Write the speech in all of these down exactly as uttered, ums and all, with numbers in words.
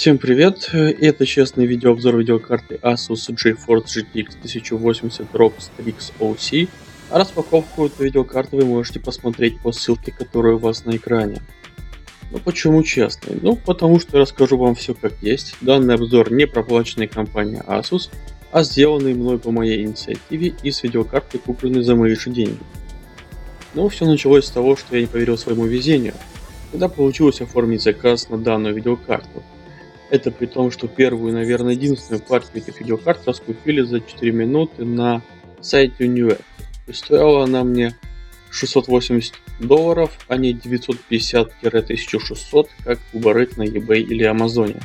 Всем привет! Это честный видеообзор видеокарты Asus GeForce джи ти экс тысяча восемьдесят эр о икс Strix о си, а распаковку этой видеокарты вы можете посмотреть по ссылке, которая у вас на экране. Ну почему честный? Ну потому что я расскажу вам все как есть. Данный обзор не проплаченной компанией Asus, а сделанный мной по моей инициативе и с видеокартой, купленной за мои же деньги. Но все началось с того, что я не поверил своему везению, когда получилось оформить заказ на данную видеокарту. Это при том, что первую, наверное, единственную партию этих видеокарт раскупили за четыре минуты на сайте Newegg. И стоила она мне шестьсот восемьдесят долларов, а не девятьсот пятьдесят - тысяча шестьсот, как выборать на eBay или Амазоне.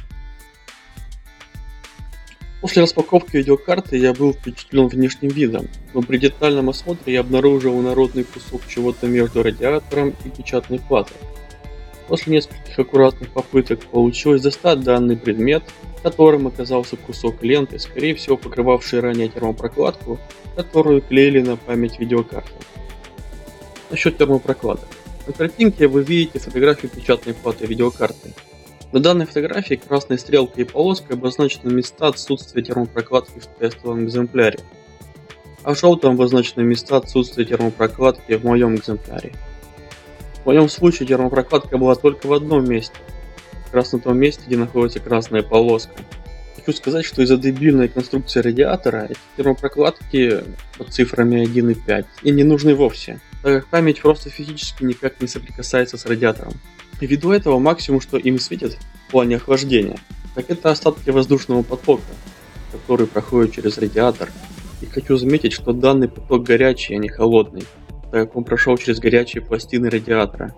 После распаковки видеокарты я был впечатлен внешним видом, но при детальном осмотре я обнаружил инородный кусок чего-то между радиатором и печатной платой. После нескольких аккуратных попыток получилось достать данный предмет, которым оказался кусок ленты, скорее всего покрывавший ранее термопрокладку, которую клеили на память видеокарты. Насчет термопрокладок. На картинке вы видите фотографию печатной платы видеокарты. На данной фотографии красной стрелкой и полоской обозначены места отсутствия термопрокладки в тестовом экземпляре, а в желтом обозначены места отсутствия термопрокладки в моем экземпляре. В моем случае термопрокладка была только в одном месте, как раз на том месте, где находится красная полоска. Хочу сказать, что из-за дебильной конструкции радиатора эти термопрокладки под цифрами один и пять и не нужны вовсе, так как память просто физически никак не соприкасается с радиатором. И ввиду этого максимум, что им светит в плане охлаждения, так это остатки воздушного потока, который проходит через радиатор. И хочу заметить, что данный поток горячий, а не холодный, так как он прошел через горячие пластины радиатора.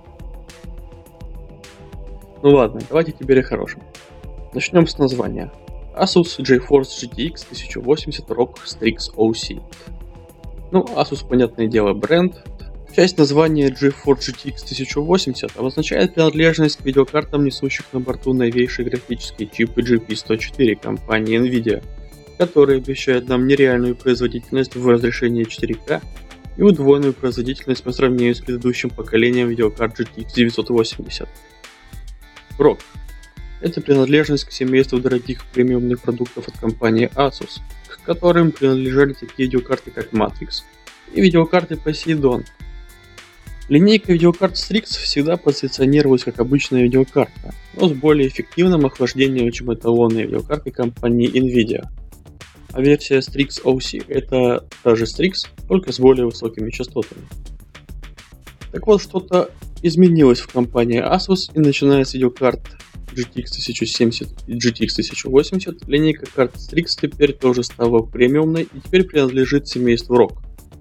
Ну ладно, давайте теперь о хорошем. Начнем с названия. Asus GeForce джи ти экс тысяча восемьдесят эр о икс Strix о си. Ну, Asus, понятное дело, бренд. Часть названия GeForce джи ти экс тысяча восемьдесят обозначает принадлежность к видеокартам, несущих на борту новейшие графические чипы джи пи сто четыре компании Nvidia, которые обещают нам нереальную производительность в разрешении четыре ка и удвоенную производительность по сравнению с предыдущим поколением видеокарт джи ти экс девятьсот восемьдесят. рок. Это принадлежность к семейству дорогих премиумных продуктов от компании Asus, к которым принадлежали такие видеокарты как Matrix и видеокарты Poseidon. Линейка видеокарт Strix всегда позиционировалась как обычная видеокарта, но с более эффективным охлаждением, чем эталонные видеокарты компании Nvidia. А версия Strix о си это та же Strix, только с более высокими частотами. Так вот, что-то изменилось в компании Asus, и начиная с видеокарт джи ти экс тысяча семьдесят и джи ти экс тысяча восемьдесят, линейка карт Strix теперь тоже стала премиумной и теперь принадлежит семейству рок.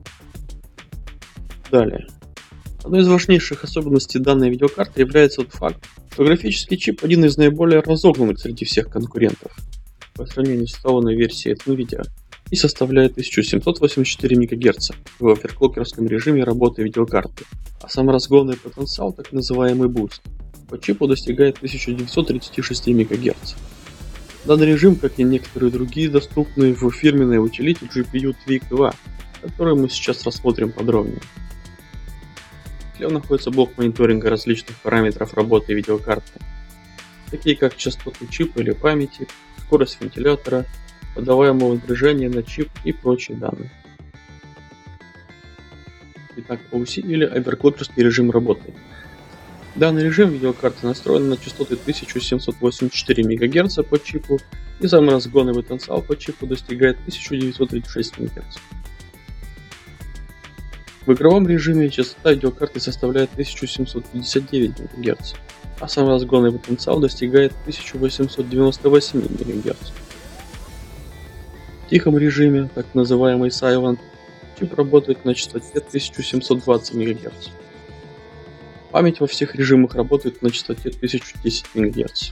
Далее. Одной из важнейших особенностей данной видеокарты является тот факт, что графический чип один из наиболее разогнанных среди всех конкурентов по сравнению с эталонной версией от Nvidia и составляет тысяча семьсот восемьдесят четыре мегагерца в оверклокерском режиме работы видеокарты, а сам разгонный потенциал, так называемый буст, по чипу достигает тысяча девятьсот тридцать шесть мегагерц. Данный режим, как и некоторые другие, доступны в фирменной утилите джи пи ю Tweak два, которую мы сейчас рассмотрим подробнее. В тле находится блок мониторинга различных параметров работы видеокарты, такие как частоты чипа или памяти, скорость вентилятора, подаваемого напряжения на чип и прочие данные. Итак, о си или оверклокерский режим работы. Данный режим видеокарты настроен на частоты тысяча семьсот восемьдесят четыре мегагерца по чипу, и сам разгонный потенциал по чипу достигает тысяча девятьсот тридцать шесть мегагерц. В игровом режиме частота видеокарты составляет тысяча семьсот пятьдесят девять мегагерц, а сам разгонный потенциал достигает тысяча восемьсот девяносто восемь мегагерц. В тихом режиме, так называемый Silent, чип работает на частоте тысяча семьсот двадцать мегагерц. Память во всех режимах работает на частоте тысяча десять мегагерц.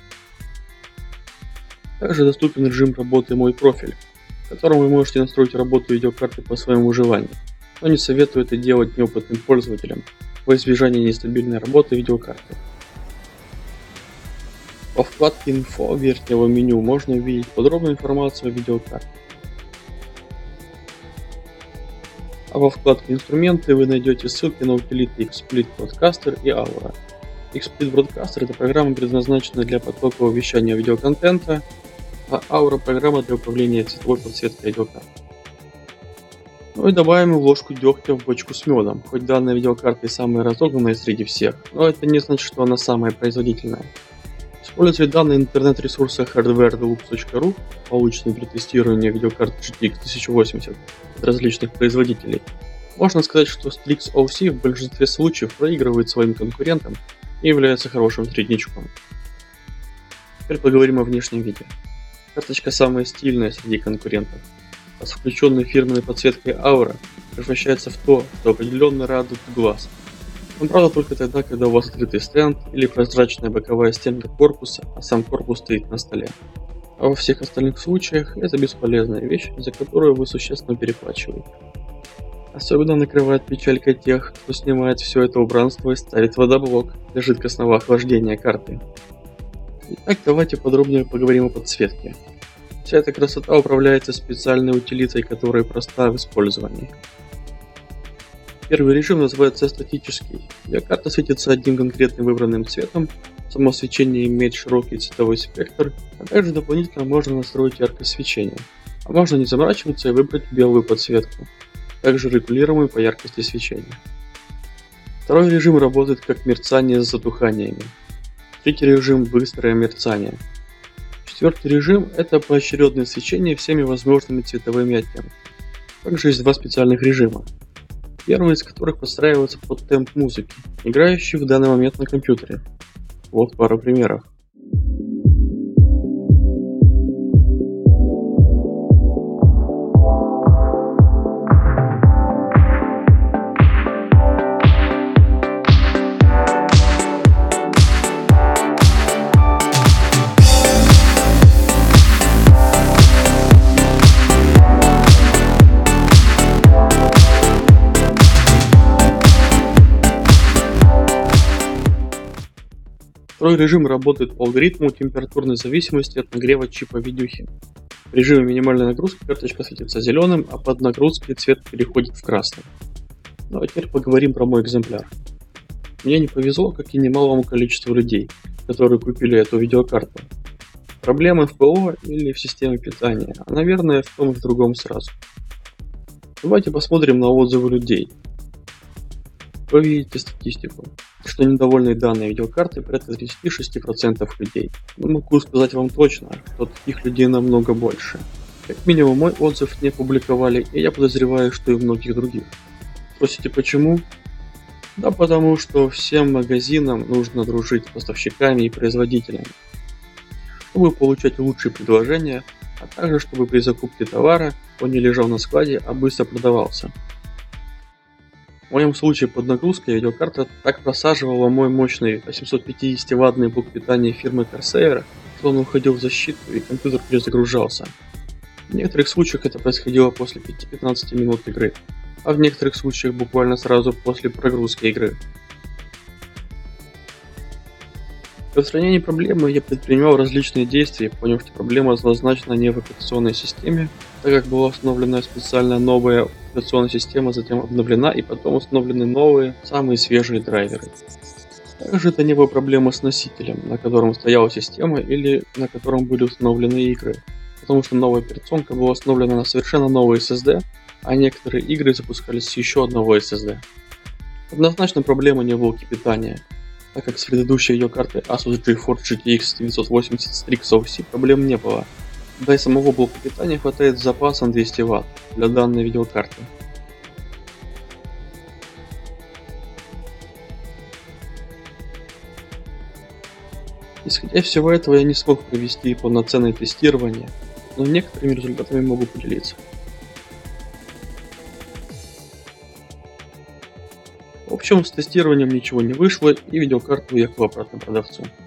Также доступен режим работы «Мой профиль», в котором вы можете настроить работу видеокарты по своему желанию, но не советую это делать неопытным пользователям во избежание нестабильной работы видеокарты. Во вкладке «Инфо» верхнего меню можно увидеть подробную информацию о видеокарте. А во вкладке «Инструменты» вы найдете ссылки на утилиты XSplit, Broadcaster и Aura. XSplit Broadcaster — это программа, предназначенная для потокового вещания видеоконтента, а Aura — программа для управления цветовой подсветкой видеокарт. Ну и добавим ложку дегтя в бочку с медом. Хоть данная видеокарта и самая разогнанная среди всех, но это не значит, что она самая производительная. Используя данные интернет-ресурса hardwaredeluxe точка ру, полученные при тестировании видеокарт джи ти экс тысяча восемьдесят от различных производителей, можно сказать, что Strix о си в большинстве случаев проигрывает своим конкурентам и является хорошим среднячком. Теперь поговорим о внешнем виде. Карточка самая стильная среди конкурентов, а с включенной фирменной подсветкой Aura превращается в то, что определенно радует глаз. Но правда только тогда, когда у вас открытый стенд или прозрачная боковая стенка корпуса, а сам корпус стоит на столе. А во всех остальных случаях это бесполезная вещь, за которую вы существенно переплачиваете. Особенно накрывает печалька тех, кто снимает все это убранство и ставит водоблок для жидкостного охлаждения карты. Итак, давайте подробнее поговорим о подсветке. Вся эта красота управляется специальной утилитой, которая проста в использовании. Первый режим называется статический, где карта светится одним конкретным выбранным цветом, само свечение имеет широкий цветовой спектр, а также дополнительно можно настроить яркость свечения, а можно не заморачиваться и выбрать белую подсветку, также регулируемую по яркости свечения. Второй режим работает как мерцание с затуханиями. Третий режим — быстрое мерцание. Четвертый режим — это поочередное свечение всеми возможными цветовыми оттенками. Также есть два специальных режима, первый из которых подстраивается под темп музыки, играющей в данный момент на компьютере. Вот пару примеров. Второй режим работает по алгоритму температурной зависимости от нагрева чипа видюхи. В режиме минимальной нагрузки карточка светится зеленым, а под нагрузкой цвет переходит в красный. Ну а теперь поговорим про мой экземпляр. Мне не повезло, как и немалому количеству людей, которые купили эту видеокарту. Проблемы в ПО или в системе питания, а наверное в том и в другом сразу. Давайте посмотрим на отзывы людей. Вы видите статистику, что недовольны данной видеокартой порядка тридцать шесть процентов людей. Но могу сказать вам точно, что таких людей намного больше. Как минимум мой отзыв не опубликовали, и я подозреваю, что и многих других. Спросите почему? Да потому что всем магазинам нужно дружить с поставщиками и производителями, чтобы получать лучшие предложения, а также чтобы при закупке товара он не лежал на складе, а быстро продавался. В моем случае под нагрузкой видеокарта так просаживала мой мощный восемьсот пятьдесят ваттный блок питания фирмы Corsair, что он уходил в защиту и компьютер перезагружался. В некоторых случаях это происходило после пяти-пятнадцати минут игры, а в некоторых случаях буквально сразу после прогрузки игры. Для устранения проблемы я предпринимал различные действия, поняв, что проблема однозначно не в операционной системе, так как была установлена специально новая операционная система, затем обновлена и потом установлены новые, самые свежие драйверы. Также это не была проблема с носителем, на котором стояла система или на котором были установлены игры, потому что новая операционка была установлена на совершенно новый эс эс ди, а некоторые игры запускались с еще одного эс эс ди. Однозначно проблема не в блоке питания, так как с предыдущей видеокартой Asus GeForce джи ти экс девятьсот восемьдесят Strix о си проблем не было, да и самого блока питания хватает с запасом двести ватт для данной видеокарты. Исходя из всего этого, я не смог провести полноценное тестирование, но некоторыми результатами могу поделиться. В общем, с тестированием ничего не вышло, и видеокарту уехала обратно продавцу.